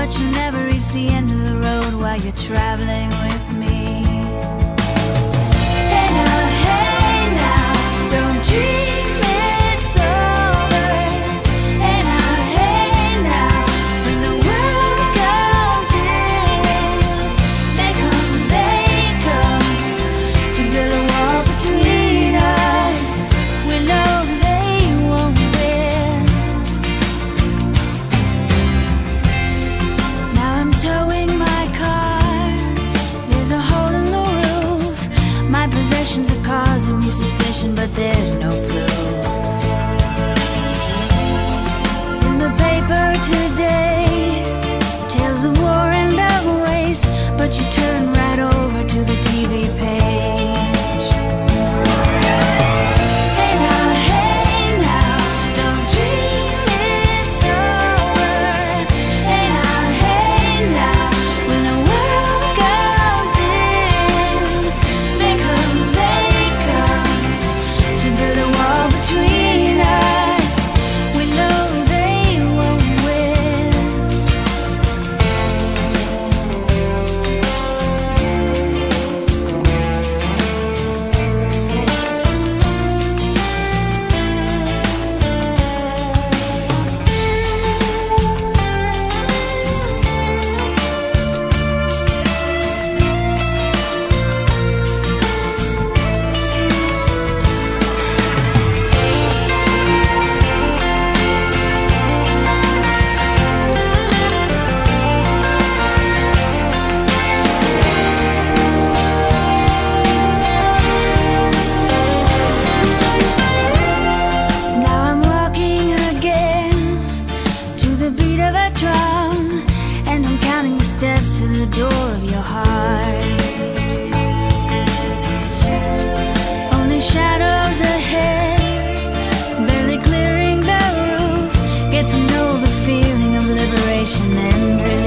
but you'll never reach the end of the road while you're traveling with me. Hey now, don't dream it's over. Hey now, when the world comes in, they come to build a wall between us. We know they won't win. Now I'm towing my car. There's a hole in the roof. My possessions are causing me suspicion, but there's no proof. In the paper today, tales of war and of waste, but you turn right over to the TV page. Hey now, don't dream it's over. Hey now, when the world comes in, they come to build a wall between us. We know they won't win. Now I'm walking again to the beat of a drum, and I'm counting the steps to the door of your heart. Only shadows ahead, barely clearing the roof. Get to know the feeling of liberation and